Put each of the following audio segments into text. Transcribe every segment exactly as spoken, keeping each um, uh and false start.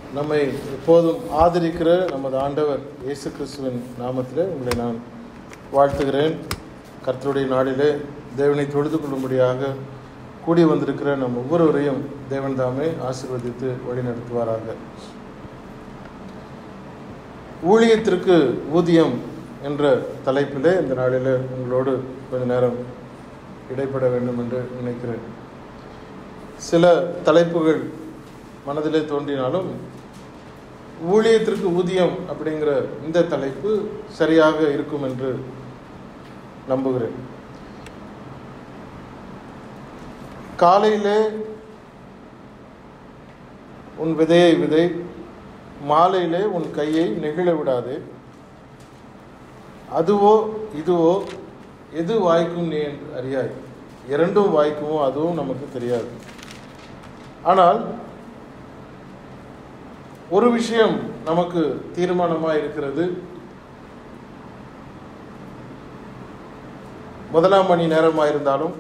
நம்மை எப்போதும் ஆதரிக்கிற நமது ஆண்டவர் இயேசு கிறிஸ்துவின் நாமத்திலே உங்களை நான் வாழ்த்துகிறேன். கர்த்தருடைய நாளிலே தேவனை தொழுது கொள்ளும்படியாக கூடி வந்திருக்கிற நம் ஒவ்வொருவரையும் தேவன் தாமே ஆசீர்வதித்து வழி நடத்துவாராக. ஊழியத்திற்கு ஊதியம் என்ற தலைப்பிலே இந்த நாளிலே உங்களோடு கொஞ்ச நேரம் இடைப்பட வேண்டும் என்று நினைக்கிறேன். சில தலைப்புகள் மனதிலே தோன்றினாலும் ஊழியத்திற்கு ஊதியம் அப்படிங்கிற இந்த தலைப்பு சரியாக இருக்கும் என்று நம்புகிறேன். காலையிலே உன் விதையை விதை, மாலையிலே உன் கையை நெகிழ விடாதே. அதுவோ இதுவோ எது வாய்க்கும் நீ என்று அறியாய். இரண்டும் வாய்க்குமோ அதுவும் நமக்கு தெரியாது. ஆனால் ஒரு விஷயம் நமக்கு தீர்மானமாக இருக்கிறது. முதலாம் மணி நேரமாக இருந்தாலும்,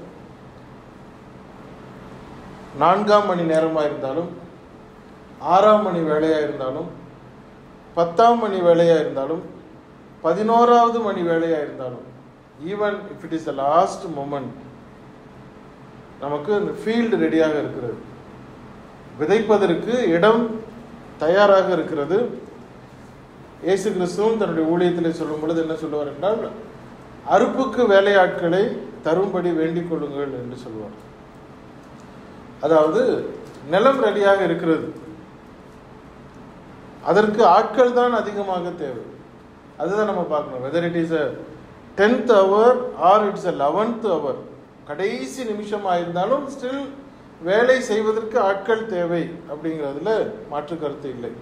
நான்காம் மணி நேரமாக இருந்தாலும், ஆறாம் மணி வேலையாக இருந்தாலும், பத்தாம் மணி வேலையாக இருந்தாலும், பதினோராவது மணி வேலையாக இருந்தாலும், even if it is the last moment, நமக்கு இந்த ஃபீல்டு ரெடியாக இருக்கிறது. விதைப்பதற்கு இடம் தயாராக இருக்கிறது. இயேசு கிறிஸ்துவும் தன்னுடைய ஊழியத்தில் சொல்லும் பொழுது என்ன சொல்லுவார் என்றால், அறுப்புக்கு வேலையாட்களை தரும்படி வேண்டிக் கொள்ளுங்கள் என்று சொல்லுவார். அதாவது நிலம் ரெடியாக இருக்கிறது, அதற்கு ஆட்கள் தான் அதிகமாக தேவை. அதுதான் நம்ம பார்க்கணும். Whether it is a tenth hour or it's a eleventh hour, கடைசி நிமிஷமாக இருந்தாலும் ஸ்டில் வேலை செய்வதற்கு ஆட்கள் தேவை அப்படிங்கிறதுல மாற்று கருத்து இல்லை.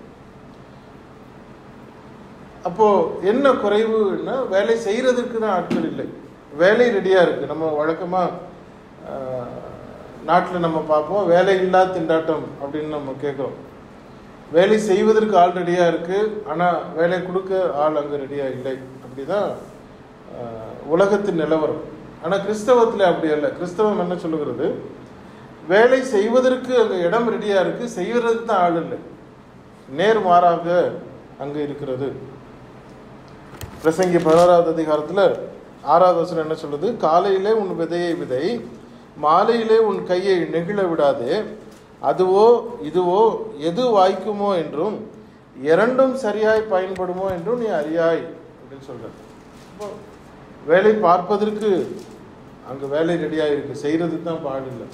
அப்போ என்ன குறைவுன்னா, வேலை செய்யறதுக்கு தான் ஆட்கள் இல்லை, வேலை ரெடியா இருக்கு. நம்ம வழக்கமா நாட்டில் நம்ம பார்ப்போம், வேலை இல்லா திண்டாட்டம் அப்படின்னு நம்ம கேட்குறோம். வேலை செய்வதற்கு ஆள் ரெடியா இருக்கு, ஆனா வேலை கொடுக்க ஆள் அங்கே ரெடியா இல்லை. அப்படிதான் உலகத்தின் நிலவரம். ஆனா கிறிஸ்தவத்தில் அப்படி அல்ல. கிறிஸ்தவம் என்ன சொல்லுகிறது, வேலை செய்வதற்கு அங்கே இடம் ரெடியா இருக்கு, செய்வதற்கு தான் ஆள் இல்லை. நேர்மாறாக அங்கு இருக்கிறது. பிரசங்கி பதினோராவது அதிகாரத்தில் ஆறாவது வசனம் என்ன சொல்லுது, காலையிலே உன் விதையை விதை, மாலையிலே உன் கையை நெகிழ விடாதே. அதுவோ இதுவோ எது வாய்க்குமோ என்றும் இரண்டும் சரியாய் பயன்படுமோ என்றும் நீ அறியாய் அப்படின்னு சொல்ற. வேலை பார்ப்பதற்கு அங்கு வேலை ரெடியாக இருக்கு, செய்யறதுக்கு தான் பாடு இல்லை.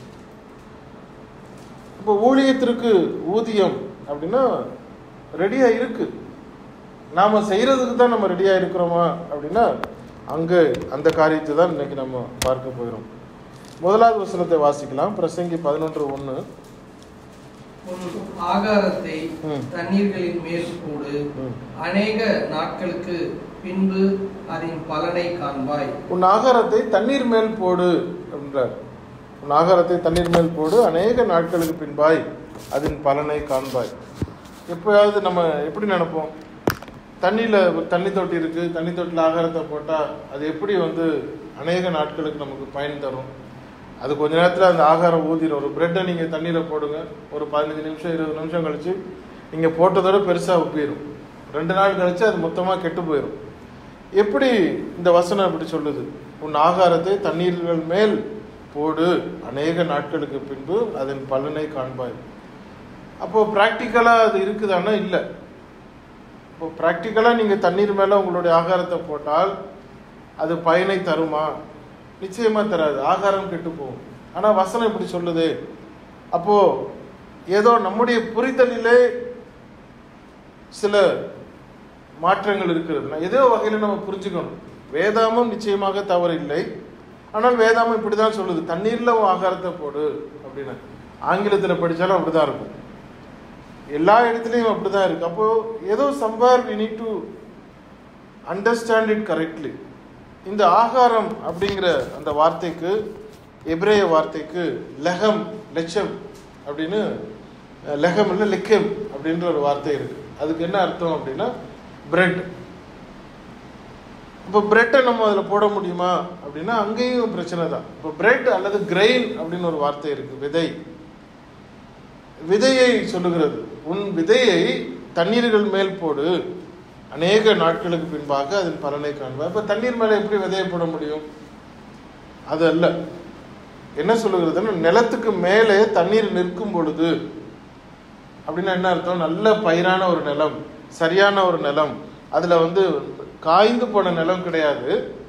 இப்போ ஊழியத்திற்கு ஊதியம் அப்படின்னா ரெடியா இருக்கு, நாம செய்யறதுக்கு தான் நம்ம ரெடியா இருக்கிறோமா அப்படின்னா அங்கு அந்த காரியத்தை தான் இன்னைக்கு நம்ம பார்க்க போகிறோம். முதலாவது வசனத்தை வாசிக்கலாம். பிரசங்கி பதினொன்று ஒன்று. ஆகாரத்தை தண்ணீர்களின் மேல் போடு, அநேக நாட்களுக்கு பின்பு அதன் பலனை காண்பாய். உன் ஆகாரத்தை தண்ணீர் மேல் போடு என்றார். உன் ஆகாரத்தை தண்ணீர் மேல் போடு, அநேக நாட்களுக்கு பின்பாய் அதன் பலனை காண்பாய். எப்போயாவது நம்ம எப்படி நினைப்போம், தண்ணியில் ஒரு தண்ணி தொட்டி இருக்குது, தண்ணி தொட்டியில் ஆகாரத்தை போட்டால் அது எப்படி வந்து அநேக நாட்களுக்கு நமக்கு பயன் தரும். அது கொஞ்ச நேரத்தில் அந்த ஆகாரம் ஊதிடும். ஒரு பிரெட்டை நீங்கள் தண்ணியில் போடுங்க, ஒரு பதினஞ்சு நிமிஷம் இருபது நிமிஷம் கழிச்சு நீங்கள் போட்டதோட பெருசாக உப்பிடும். ரெண்டு நாள் கழிச்சு அது மொத்தமாக கெட்டு போயிடும். எப்படி இந்த வசனம் எப்படி சொல்லுது, உன் ஆகாரத்தை தண்ணீர்கள் மேல் போடு, அநேக நாட்களுக்கு பின்பு அதன் பலனை காண்பாய். அப்போ பிராக்டிக்கலா அது இருக்குதானா? இல்லை. இப்போ பிராக்டிக்கலா நீங்க தண்ணீர் மேல உங்களுடைய ஆகாரத்தை போட்டால் அது பயனை தருமா? நிச்சயமா தராது, ஆகாரம் கெட்டு போகும். ஆனா வசனம் இப்படி சொல்லுது. அப்போ ஏதோ நம்முடைய புரிதலிலே சில மாற்றங்கள் இருக்கிறது. ஏதோ வகையில நம்ம புரிஞ்சுக்கணும். வேதாமம் நிச்சயமாக தவறு இல்லை, ஆனால் வேதாமம் இப்படிதான் சொல்லுது, தண்ணீர்ல ஆகாரத்தை போடு அப்படின்னு. ஆங்கிலத்தில் படிச்சாலும் அப்படிதான் இருக்கும், எல்லா இடத்துலையும் அப்படிதான் இருக்கு. அப்போ ஏதோ somewhere we need to understand it correctly. இந்த ஆகாரம் அப்படிங்கிற அந்த வார்த்தைக்கு, எபிரேய வார்த்தைக்கு லெகம் லெச்சம் அப்படின்னு, லெகம் இல்லை லெக்கம் அப்படின்ற ஒரு வார்த்தை இருக்கு. அதுக்கு என்ன அர்த்தம் அப்படின்னா பிரெட். இப்போ பிரெட்டை நம்ம அதில் போட முடியுமா அப்படின்னா அங்கேயும் பிரச்சனை தான். இப்போ பிரெட் அல்லது கிரெயின் அப்படின்னு ஒரு வார்த்தை இருக்கு, விதை. விதையை சொல்லுகிறது. உன் விதையை தண்ணீர்கள் மேல் போடு, அநேக நாட்களுக்கு பின்பாக அதன் பலனை காண்பார். இப்ப தண்ணீர் மேல எப்படி விதையை போட முடியும்? அது அல்ல. என்ன சொல்லுகிறதுன்னா, நிலத்துக்கு மேலே தண்ணீர் நிற்கும் பொழுது அப்படின்னா என்ன அர்த்தம்? நல்ல பயிரான ஒரு நிலம், சரியான ஒரு நிலம், அதுல வந்து காய்ந்து போன நிலம் கிடையாது,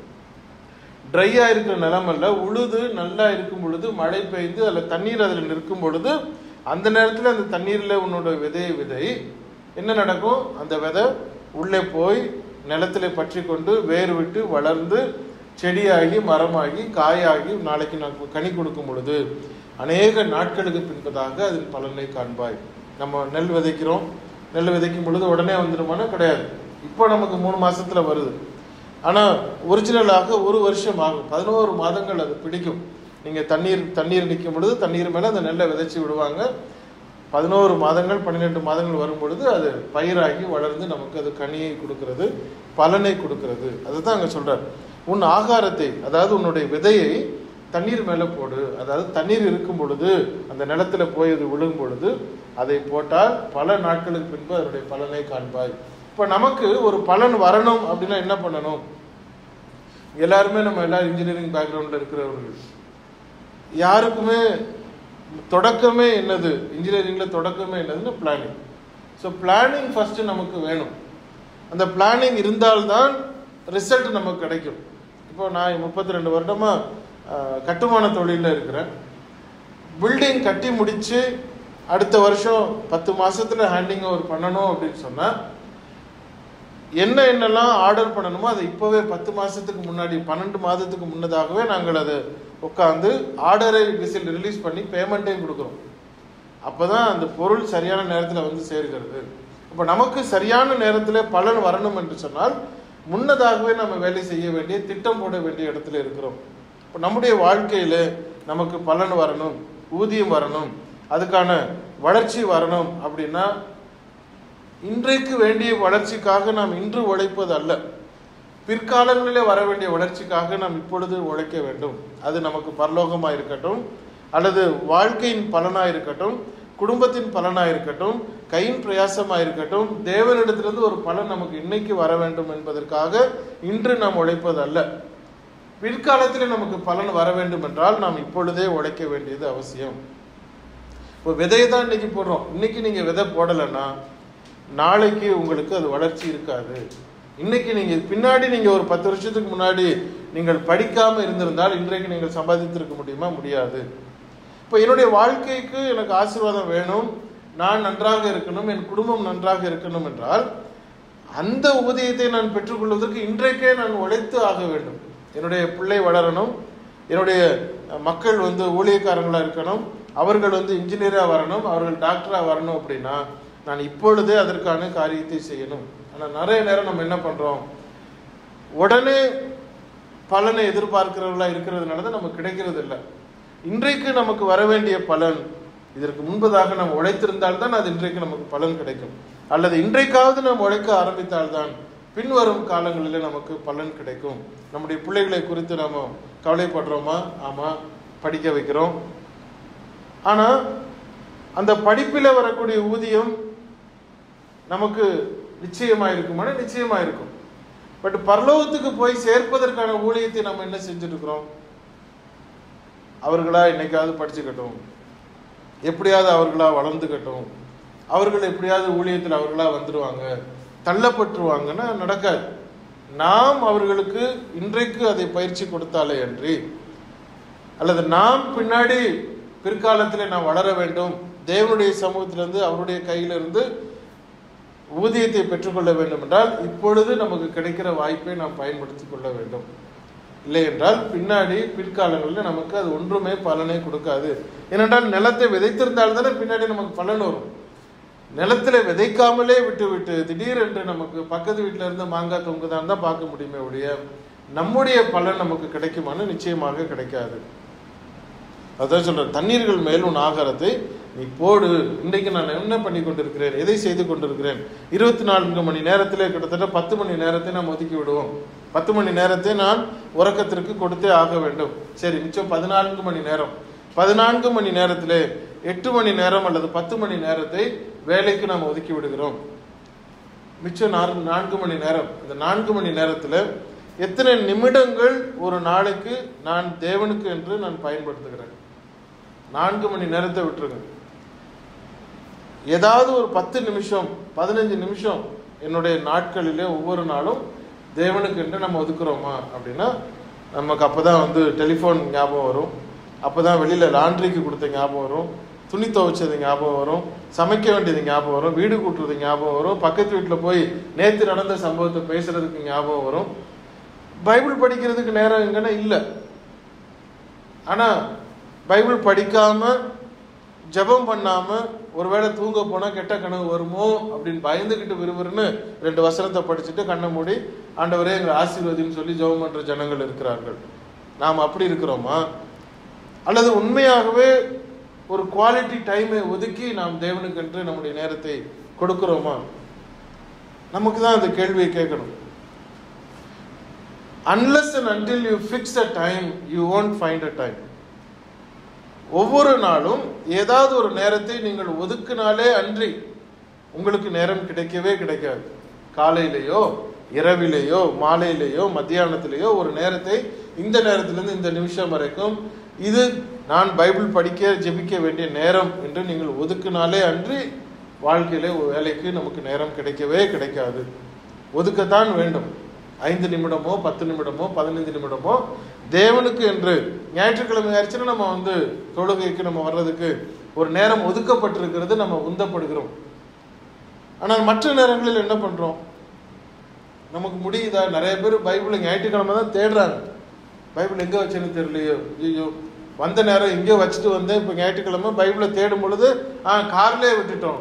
ட்ரையா இருக்கிற நிலம் அல்ல, உழுது நல்லா இருக்கும் பொழுது, மழை பெய்து அதுல தண்ணீர் அதில் நிற்கும் பொழுது, அந்த நேரத்தில் அந்த தண்ணீர்ல உன்னோட விதையை விதை என்ன நடக்கும்? அந்த விதை உள்ளே போய் நிலத்திலே பற்றி கொண்டு வேர் விட்டு வளர்ந்து செடியாகி மரமாகி காயாகி நாளைக்கு நான் கனி கொடுக்கும் பொழுது அநேக நாட்களுக்கு பின்பதாக அதன் பலனை காண்பாய். நம்ம நெல் விதைக்கிறோம், நெல் விதைக்கும் பொழுது உடனே வந்துடுமானா கிடையாது. இப்போ நமக்கு மூணு மாசத்துல வருது, ஆனா ஒரிஜினலாக ஒரு வருஷம் ஆகும், பதினோரு மாதங்கள் அது பிடிக்கும். நீங்க தண்ணீர் தண்ணீர் நிற்கும் பொழுது தண்ணீர் மேல அந்த நெல்லை விதைச்சு விடுவாங்க. பதினோரு மாதங்கள் பன்னிரெண்டு மாதங்கள் வரும் பொழுது அது பயிராகி வளர்ந்து நமக்கு அது கனியை கொடுக்கிறது, பலனை கொடுக்கிறது. அதுதான் அங்க சொல்றார். உன் ஆகாரத்தை, அதாவது உன்னுடைய விதையை தண்ணீர் மேல போடு. அதாவது தண்ணீர் இருக்கும் பொழுது அந்த நிலத்துல போய் அது விழும் பொழுது அதை போட்டால் பல நாட்களுக்கு பின்பு அதனுடைய பலனை காண்பாய். இப்ப நமக்கு ஒரு பலன் வரணும் அப்படின்னா என்ன பண்ணணும்? எல்லாருமே நம்ம எல்லாரும் இன்ஜினியரிங் பேக்ரவுண்ட்ல இருக்கிறவர்கள், யாருக்குமே தொடக்கமே என்னது? இன்ஜினியரிங்ல தொடக்கமே என்னதுன்னு பிளானிங். ஸோ பிளானிங் ஃபர்ஸ்ட் நமக்கு வேணும். அந்த பிளானிங் இருந்தால்தான் ரிசல்ட் நமக்கு கிடைக்கும். இப்போ நான் முப்பத்தி ரெண்டு வருடமா கட்டுமான தொழிலில் இருக்கிறேன். பில்டிங் கட்டி முடிச்சு அடுத்த வருஷம் பத்து மாசத்துல ஹேண்டிங் ஓவர் பண்ணணும் அப்படின்னு சொன்னா என்ன என்னெல்லாம் ஆர்டர் பண்ணணுமோ அதை இப்பவே பத்து மாசத்துக்கு முன்னாடி பன்னெண்டு மாதத்துக்கு முன்னதாகவே நாங்கள் அதை உட்காந்து ஆர்டரை விசில் ரிலீஸ் பண்ணி பேமெண்ட்டையும் கொடுக்குறோம். அப்பதான் அந்த பொருள் சரியான நேரத்தில் வந்து சேர்கிறது. அப்ப நமக்கு சரியான நேரத்தில் பலன் வரணும் என்று சொன்னால் முன்னதாகவே நம்ம வேலை செய்ய வேண்டிய, திட்டம் போட வேண்டிய இடத்துல இருக்கிறோம். இப்போ நம்முடைய வாழ்க்கையில நமக்கு பலன் வரணும், ஊதியம் வரணும், அதுக்கான வளர்ச்சி வரணும் அப்படின்னா இன்றைக்கு வேண்டிய வளர்ச்சிக்காக நாம் இன்று உழைப்பது அல்ல, பிற்காலங்களிலே வர வேண்டிய வளர்ச்சிக்காக நாம் இப்பொழுது உழைக்க வேண்டும். அது நமக்கு பரலோகமா இருக்கட்டும், அல்லது வாழ்க்கையின் பலனா இருக்கட்டும், குடும்பத்தின் பலனா இருக்கட்டும், கையின் பிரயாசமா இருக்கட்டும், தேவனிடத்திலிருந்து ஒரு பலன் நமக்கு இன்னைக்கு வர வேண்டும் என்பதற்காக இன்று நாம் உழைப்பது அல்ல. பிற்காலத்தில் நமக்கு பலன் வர வேண்டும் என்றால் நாம் இப்பொழுதே உழைக்க வேண்டியது அவசியம். இப்போ விதையை தான் இன்னைக்கு போடுறோம். இன்னைக்கு நீங்க விதை போடலைன்னா நாளைக்கு உங்களுக்கு அது வளர்ச்சி இருக்காது. இன்னைக்கு நீங்க பின்னாடி நீங்க ஒரு பத்து வருஷத்துக்கு முன்னாடி நீங்கள் படிக்காம இருந்திருந்தால் இன்றைக்கு நீங்கள் சம்பாதித்திருக்க முடியுமா? முடியாது. இப்போ என்னுடைய வாழ்க்கைக்கு எனக்கு ஆசீர்வாதம் வேணும், நான் நன்றாக இருக்கணும், என் குடும்பம் நன்றாக இருக்கணும் என்றால் அந்த ஊதியத்தை நான் பெற்றுக்கொள்வதற்கு இன்றைக்கே நான் உழைத்து ஆக வேண்டும். என்னுடைய பிள்ளை வளரணும், என்னுடைய மக்கள் வந்து ஊழியக்காரங்களா இருக்கணும், அவர்கள் வந்து இன்ஜினியரா வரணும், அவர்கள் டாக்டரா வரணும் அப்படின்னா நான் இப்பொழுதே அதற்கான காரியத்தை செய்யணும். ஆனா நிறைய நேரம் நம்ம என்ன பண்றோம், உடனே பலனை எதிர்பார்க்கிறவர்களா இருக்கிறதுனால தான் நமக்கு கிடைக்கிறது இல்லை. இன்றைக்கு நமக்கு வர வேண்டிய பலன் இதற்கு முன்பதாக நாம் உழைத்திருந்தால்தான் அது இன்றைக்கு நமக்கு பலன் கிடைக்கும். அல்லது இன்றைக்காவது நாம் உழைக்க ஆரம்பித்தால்தான் பின்வரும் காலங்களில் நமக்கு பலன் கிடைக்கும். நம்முடைய பிள்ளைகளை குறித்து நாம கவலைப்படுறோமா? ஆமா, படிக்க வைக்கிறோம். ஆனா அந்த படிப்பில வரக்கூடிய ஊதியம் நமக்கு நிச்சயமா இருக்குமான நிச்சயமா இருக்கும். பட் பரலோகத்துக்கு போய் சேர்ப்பதற்கான ஊழியத்தை நம்ம என்ன செஞ்சுட்டு இருக்கிறோம்? அவர்களா என்னைக்காவது படிச்சுக்கட்டும், எப்படியாவது அவர்களா வளர்ந்துக்கட்டும், அவர்கள் எப்படியாவது ஊழியத்தில் அவர்களா வந்துடுவாங்க, தள்ளப்பட்டுருவாங்கன்னா நடக்காது. நாம் அவர்களுக்கு இன்றைக்கு அதை பயிற்சி கொடுத்தாலே அன்றி, அல்லது நாம் பின்னாடி பிற்காலத்தில் நாம் வளர வேண்டும், தேவனுடைய சமூகத்திலிருந்து அவருடைய கையிலிருந்து ஊதியத்தை பெற்றுக்கொள்ள வேண்டும் என்றால் இப்பொழுது நமக்கு கிடைக்கிற வாய்ப்பை நாம் பயன்படுத்திக் கொள்ள வேண்டும். இல்லை என்றால் பின்னாடி பிற்காலங்களில் நமக்கு அது ஒன்றுமே பலனை கொடுக்காது. ஏனென்றால் நிலத்தை விதைத்திருந்தால் தானே பின்னாடி நமக்கு பலன் வரும். நிலத்துல விதைக்காமலே விட்டு விட்டு திடீரென்று நமக்கு பக்கத்து வீட்டில இருந்து மாங்காய் தொங்குதான் தான் பார்க்க முடியுமே ஒழிய நம்முடைய பலன் நமக்கு கிடைக்குமான்னு நிச்சயமாக கிடைக்காது. அதான் சொல்ற, தண்ணீர்கள் மேல் உன் ஆகாரத்தை நீ போடு. இன்றைக்கு நான் என்ன பண்ணி கொண்டிருக்கிறேன், எதை செய்து கொண்டிருக்கிறேன்? இருபத்தி நான்கு மணி நேரத்திலே கிட்டத்தட்ட பத்து மணி நேரத்தை நாம் ஒதுக்கி விடுவோம். பத்து மணி நேரத்தை நான் உறக்கத்திற்கு கொடுத்தே ஆக வேண்டும். சரி, மிச்சம் பதினான்கு மணி நேரம். பதினான்கு மணி நேரத்திலே எட்டு மணி நேரம் அல்லது பத்து மணி நேரத்தை வேலைக்கு நாம் ஒதுக்கி விடுகிறோம். மிச்சம் நான்கு நான்கு மணி நேரம். இந்த நான்கு மணி நேரத்தில் எத்தனை நிமிடங்கள் ஒரு நாளைக்கு நான் தேவனுக்கு என்று நான் பயன்படுத்துகிறேன்? நான்கு மணி நேரத்தை விட்டுருங்க. ஏதாவது ஒரு பத்து நிமிஷம் பதினஞ்சு நிமிஷம் என்னுடைய நாட்களிலே ஒவ்வொரு நாளும் தேவனுக்கு என்று நம்ம ஒதுக்குறோமா அப்படின்னா நமக்கு அப்போதான் வந்து டெலிஃபோன் ஞாபகம் வரும், அப்போதான் வெளியில் லாண்ட்ரிக்கு கொடுத்த ஞாபகம் வரும், துணி துவைச்சது ஞாபகம் வரும், சமைக்க வேண்டியது ஞாபகம் வரும், வீடு கூட்டுறது ஞாபகம் வரும், பக்கத்து வீட்டில் போய் நேற்று நடந்த சம்பவத்தை பேசுறதுக்கு ஞாபகம் வரும். பைபிள் படிக்கிறதுக்கு நேரம் எங்கன்னா இல்லை. ஆனால் பைபிள் படிக்காம ஜெபம் பண்ணாம ஒருவேளை தூங்க போனா கெட்ட கனவு வருமோ அப்படின்னு பயந்துகிட்டு விறுவிறுன்னு ரெண்டு வசனத்தை படிச்சுட்டு கண்ணை மூடி ஆண்டவரே எங்களை ஆசீர்வதின்னு சொல்லி ஜெபம் பண்ற ஜனங்கள் இருக்கிறார்கள். நாம் அப்படி இருக்கிறோமா? அல்லது உண்மையாகவே ஒரு குவாலிட்டி டைமை ஒதுக்கி நாம் தேவனுக்கு என்று நம்முடைய நேரத்தை கொடுக்கிறோமா? நமக்கு தான் அந்த கேள்வியை கேட்கணும். Unless and until you fix a time, you won't find a time. ஒவ்வொரு நாளும் ஏதாவது ஒரு நேரத்தை நீங்கள் ஒதுக்கினாலே அன்றி உங்களுக்கு நேரம் கிடைக்கவே கிடைக்காது. காலையிலேயோ இரவிலேயோ மாலையிலேயோ மத்தியானத்திலேயோ ஒரு நேரத்தை இந்த நேரத்திலிருந்து இந்த நிமிஷம் வரைக்கும் இது நான் பைபிள் படிக்க ஜெபிக்க வேண்டிய நேரம் என்று நீங்கள் ஒதுக்கினாலே அன்றி வாழ்க்கையிலே வேலைக்கு நமக்கு நேரம் கிடைக்கவே கிடைக்காது. ஒதுக்கத்தான் வேண்டும். ஐந்து நிமிடமோ பத்து நிமிடமோ பதினைந்து நிமிடமோ தேவனுக்கு என்று. ஞாயிற்றுக்கிழமை ஆயிடுச்சுன்னா நம்ம வந்து தொழுகைக்கு நம்ம வர்றதுக்கு ஒரு நேரம் ஒதுக்கப்பட்டிருக்கிறது, நம்ம உந்தப்படுகிறோம். ஆனால் மற்ற நேரங்களில் என்ன பண்றோம்? நமக்கு முடியுதா? நிறைய பேர் பைபிளை ஞாயிற்றுக்கிழமை தான் தேடுறாங்க. பைபிள் எங்க வச்சேன்னு தெரியலையோ, ஐயோ வந்த நேரம் இங்கே வச்சுட்டு வந்தேன், இப்போ ஞாயிற்றுக்கிழமை பைபிளை தேடும் பொழுது ஆ கார்லயே விட்டுட்டோம்.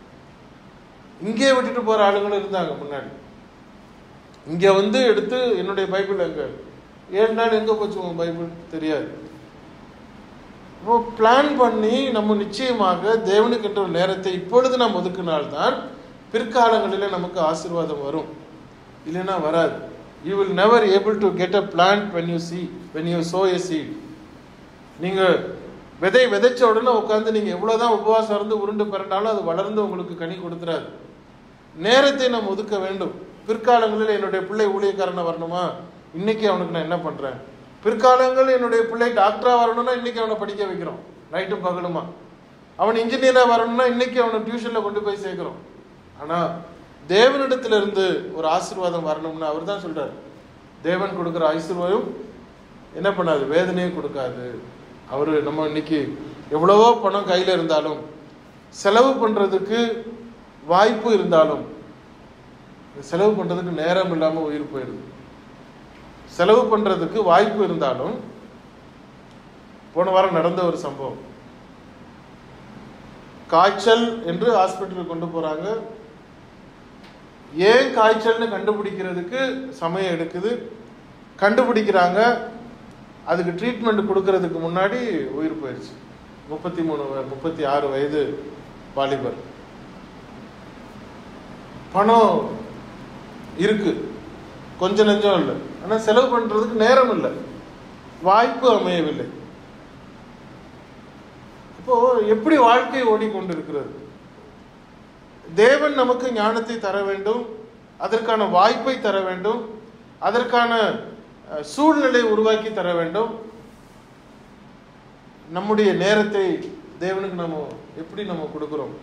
இங்கே விட்டுட்டு போற ஆளுங்களும் இருந்தாங்க முன்னாடி. இங்க வந்து எடுத்து என்னுடைய பைபிள் எங்க ஏழு நாள் எங்க போச்சு உங்க பைபிள் தெரியாது. இப்போ பிளான் பண்ணி நம்ம நிச்சயமாக தேவனுக்கு என்ற நேரத்தை இப்பொழுது நாம் ஒதுக்கினால்தான் பிற்காலங்களில நமக்கு ஆசீர்வாதம் வரும், இல்லைன்னா வராது. You will never able to get a plant when you see when you sow a seed. நீங்க விதை விதைச்ச உடனே உட்காந்து நீங்க எவ்வளவுதான் உபவாசம் இருந்து உருண்டு பிறண்டாலும் அது வளர்ந்து உங்களுக்கு கனி கொடுத்துறாது. நேரத்தை நாம் ஒதுக்க வேண்டும். பிற்காலங்களில் என்னுடைய பிள்ளை ஊழியக்காரனை வரணுமா, இன்னைக்கு அவனுக்கு நான் என்ன பண்றேன்? பிற்காலங்கள் என்னுடைய பிள்ளை டாக்டரா வரணும்னா இன்னைக்கு அவனை படிக்க வைக்கிறோம் நைட்டும் பகலுமா. அவன் இன்ஜினியரா வரணும்னா இன்னைக்கு அவனை டியூஷன்ல கொண்டு போய் சேர்க்கிறோம். ஆனா தேவனிடத்துல இருந்து ஒரு ஆசீர்வாதம் வரணும்னா அவர் தான் சொல்றாரு, தேவன் கொடுக்குற ஆசீர்வாதம் என்ன பண்ணாது? வேதனையே கொடுக்காது. அவரு நம்ம இன்னைக்கு எவ்வளவோ பணம் கையில இருந்தாலும் செலவு பண்றதுக்கு வாய்ப்பு இருந்தாலும் செலவு பண்றதுக்கு நேரம் இல்லாம உயிர் போயிருது. செலவு பண்றதுக்கு வாய்ப்பு இருந்தாலும் போன வாரம் நடந்த ஒரு சம்பவம், காய்ச்சல் என்று ஹாஸ்பிட்டலுக்கு கொண்டு போறாங்க. ஏன் காய்ச்சல்னு கண்டுபிடிக்கிறதுக்கு சமயம் எடுக்குது. கண்டுபிடிக்கிறாங்க, அதுக்கு ட்ரீட்மெண்ட் கொடுக்கறதுக்கு முன்னாடி உயிர் போயிடுச்சு. முப்பத்தி மூணு முப்பத்தி ஆறு வயது வாலிபர். பணம் இருக்கு, கொஞ்ச நெஞ்சம் இல்லை, ஆனா செலவு பண்றதுக்கு நேரம் இல்லை, வாய்ப்பு அமையவில்லை. இப்போ எப்படி வாழ்க்கை ஓடிக்கொண்டிருக்கிறது? தேவன் நமக்கு ஞானத்தை தர வேண்டும், அதற்கான வாய்ப்பை தர வேண்டும், அதற்கான சூழ்நிலை உருவாக்கி தர வேண்டும். நம்முடைய நேரத்தை தேவனுக்கு நம்ம எப்படி நம்ம கொடுக்கிறோம்?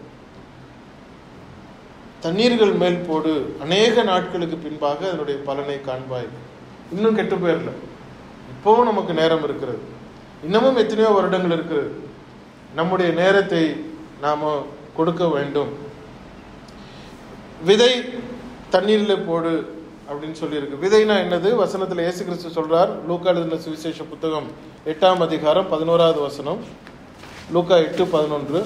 தண்ணீர்கள் மேல் போடு, அநேக நாட்களுக்கு பின்பாக அதனுடைய பலனை காண்பாய். இன்னும் கெட்டு போயிடல, இப்பவும் நமக்கு நேரம் இருக்கிறது, இன்னமும் எத்தனையோ வருடங்கள் இருக்கிறது. நம்முடைய நேரத்தை நாம கொடுக்க வேண்டும். விதை தண்ணீரில் போடு அப்படின்னு சொல்லி இருக்கு. விதைனா என்னது? வசனத்துல இயேசு கிறிஸ்து சொல்றார். லூக்கா எழுதின சுவிசேஷ புத்தகம் எட்டாம் அதிகாரம் பதினோராவது வசனம். லூக்கா எட்டு பதினொன்று.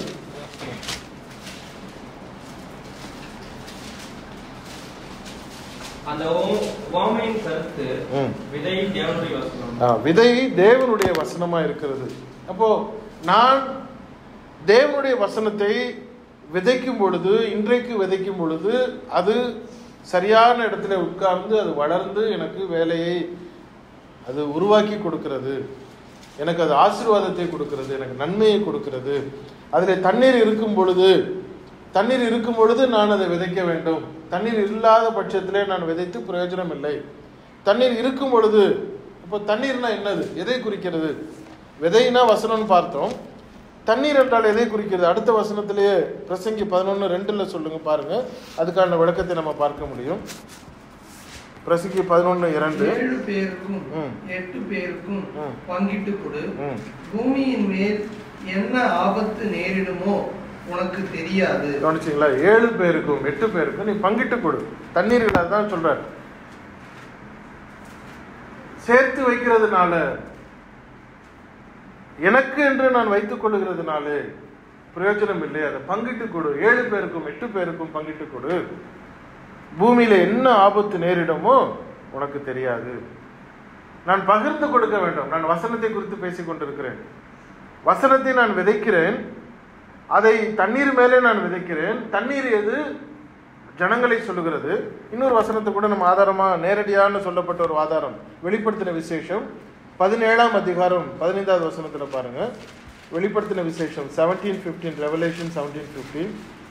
விதை தேவனுடைய வசனமா இருக்கிறது. அப்போ நான் தேவனுடைய வசனத்தை விதைக்கும் பொழுது, இன்றைக்கு விதைக்கும் பொழுது அது சரியான இடத்துல உட்கார்ந்து அது வளர்ந்து எனக்கு வேலையை அது உருவாக்கி கொடுக்கிறது, எனக்கு அது ஆசீர்வாதத்தை கொடுக்கிறது, எனக்கு நன்மையை கொடுக்கிறது. அதில் தண்ணீர் இருக்கும் பொழுது தண்ணீர் இருக்கும் பொழுது நான் அதை விதைக்க வேண்டும். தண்ணீர் இல்லாத பட்சத்திலே நான் விதைத்து பிரயோஜனம் இல்லை. தண்ணீர் இருக்கும் பொழுது, இப்போ தண்ணீர்னா என்னது, எதை குறிக்கிறது? விதைனா வசனம்னு பார்த்தோம். தண்ணீர் என்றால் எதை குறிக்கிறது? அடுத்த வசனத்திலேயே பிரசங்கி பதினொன்று ரெண்டுல சொல்லுங்க, பாருங்க, அதுக்கான விளக்கத்தை நம்ம பார்க்க முடியும். பிரசங்கி பதினொன்று இரண்டு. ஏழு பேருக்கும் எட்டு பேருக்கும் பங்கிட்டு கொடு, பூமியின் மேல் என்ன ஆபத்து நேரிடுமோ உனக்கு தெரியாது. கவனிச்சிங்களா? ஏழு பேருக்கும் எட்டு பேருக்கும் நீ பங்கிட்டு கொடு. தண்ணீர் தான் சொல்றார். சேர்த்து வைக்கிறதுனால, எனக்கு என்று நான் வைத்துக் கொள்ளுகிறதுனாலே பிரயோஜனம் இல்லை. அதை பங்கிட்டு கொடு. ஏழு பேருக்கும் எட்டு பேருக்கும் பங்கிட்டு கொடு. பூமியில என்ன ஆபத்து நேரிடுமோ உனக்கு தெரியாது. நான் பகிர்ந்து கொடுக்க வேண்டும். நான் வசனத்தை குறித்து பேசிக் கொண்டிருக்கிறேன். வசனத்தை நான் விதைக்கிறேன், அதை தண்ணீர் மேலே நான் விதைக்கிறேன். தண்ணீர் எது? ஜனங்களை சொல்லுகிறது. இன்னொரு வசனத்தை கூட நம்ம ஆதாரமா நேரடியான சொல்லப்பட்ட ஒரு ஆதாரம், வெளிப்படுத்தின விசேஷம் பதினேழாம் அதிகாரம் பதினைந்தாவது வசனத்துல பாருங்க. வெளிப்படுத்தின விசேஷம் seventeen fifteen revelation seventeen fifteen.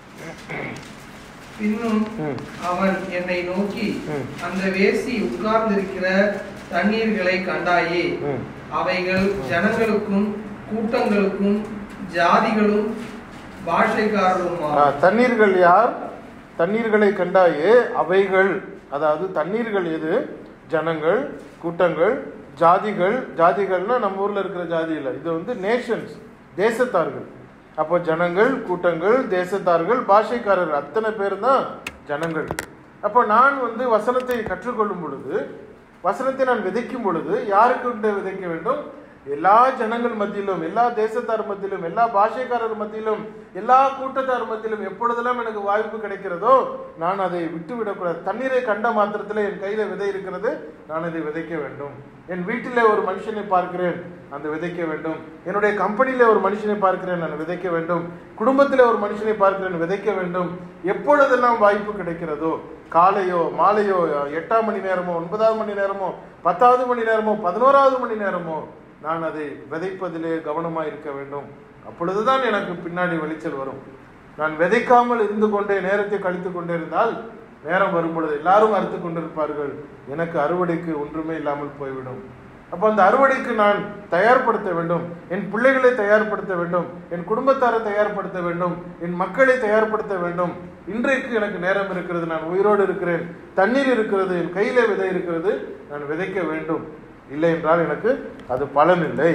பின்னும் அவன் என்னை நோக்கி, அந்த வேசி உட்கார்ந்திருக்கிற தண்ணீர்களை கண்டாயே, அவைகள் ஜனங்களுக்கும் கூட்டங்களுக்கும் ஜாதிகளும் பாஷைக்காரரும். தண்ணீர்கள் யார்? தண்ணீர்களை கண்டாயே, அவைகள், அதாவது தண்ணீர்கள் எது? ஜனங்கள், கூட்டங்கள், ஜாதிகள். ஜாதிகள்னா நம்ம ஊர்ல இருக்கிற ஜாதி இல்லை, இது வந்து நேஷன்ஸ், தேசத்தார்கள். அப்போ ஜனங்கள், கூட்டங்கள், தேசத்தார்கள், பாஷைக்காரர்கள், அத்தனை பேர் தான் ஜனங்கள். அப்போ நான் வந்து வசனத்தை கற்றுக்கொள்ளும் பொழுது, வசனத்தை நான் விதைக்கும் பொழுது யாருக்கு விதைக்க வேண்டும்? எல்லா ஜனங்கள் மத்தியிலும், எல்லா தேசத்தார் மத்தியிலும், எல்லா பாஷைக்காரர் மத்தியிலும், எல்லா கூட்டத்தார் மத்தியிலும் எப்பொழுதெல்லாம் எனக்கு வாய்ப்பு கிடைக்கிறதோ நான் அதை விட்டு விடக்கூடாது. தண்ணீரை கண்ட மாத்திரத்தில் என் கையில விதை இருக்கிறது, நான் அதை விதைக்க வேண்டும். என் வீட்டிலே ஒரு மனுஷனை பார்க்கிறேன், அந்த விதைக்க வேண்டும். என்னுடைய கம்பெனியில ஒரு மனுஷனை பார்க்கிறேன், நான் விதைக்க வேண்டும். குடும்பத்தில் ஒரு மனுஷனை பார்க்கிறேன், விதைக்க வேண்டும். எப்பொழுதெல்லாம் வாய்ப்பு கிடைக்கிறதோ, காலையோ மாலையோ, எட்டாம் மணி நேரமோ, ஒன்பதாவது மணி நேரமோ, பத்தாவது மணி நேரமோ, பதினோராவது மணி நேரமோ, நான் அதை விதைப்பதிலே கவனமாக இருக்க வேண்டும். அப்பொழுதுதான் எனக்கு பின்னாடி விளைச்சல் வரும். நான் விதைக்காமல் இருந்து கொண்டே நேரத்தை கழித்து கொண்டே இருந்தால், நேரம் வரும் பொழுது எல்லாரும் அறுத்து கொண்டிருப்பார்கள், எனக்கு அறுவடைக்கு ஒன்றுமே இல்லாமல் போய்விடும். அப்போ அந்த அறுவடைக்கு நான் தயார்படுத்த வேண்டும். என் பிள்ளைகளை தயார்படுத்த வேண்டும், என் குடும்பத்தாரை தயார்படுத்த வேண்டும், என் மக்களை தயார்படுத்த வேண்டும். இன்றைக்கு எனக்கு நேரம் இருக்கிறது, நான் உயிரோடு இருக்கிறேன், தண்ணீர் இருக்கிறது, என் கையில விதை இருக்கிறது, நான் விதைக்க வேண்டும். இல்லை என்றால் எனக்கு அது பலன் இல்லை.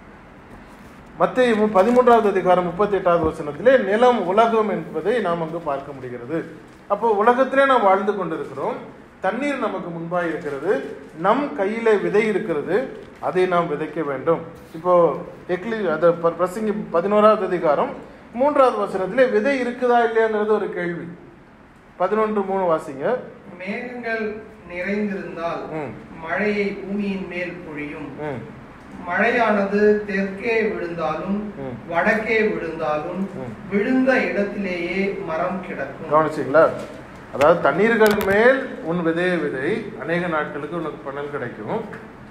மத்தேயு பதிமூன்றாவது அதிகாரம் முப்பத்தி எட்டாவது வசனத்திலே நிலம் உலகம் என்பதை நாம் அங்கு பார்க்க முடிகிறது. அப்போ உலகத்திலே நாம் வாழ்ந்து கொண்டிருக்கிறோம். தண்ணீர் நமக்கு முன்பாக இருக்கிறது, நம் கையில விதை இருக்கிறது, அதை நாம் விதைக்க வேண்டும். இப்போ எக்லி அத பிரசங்கி பதினோராவது அதிகாரம் மூன்றாவது வசனத்திலே விதை இருக்குதா இல்லையாங்கிறது ஒரு கேள்வி. பதினொன்று மூணு வாசிங்க. மேகங்கள் நிறைந்திருந்தால் மழையை பூமியின் மேல் பொழியும். மழையானது தெற்கே விழுந்தாலும் வடக்கே விழுந்தாலும் விழுந்த இடத்திலேயே மரம் கிடக்கும். கவனிச்சிங்களா? அதாவது தண்ணீர்கள் மேல் உன் விதைய விதை, அநேக நாட்களுக்கு உனக்கு பலன் கிடைக்கும்.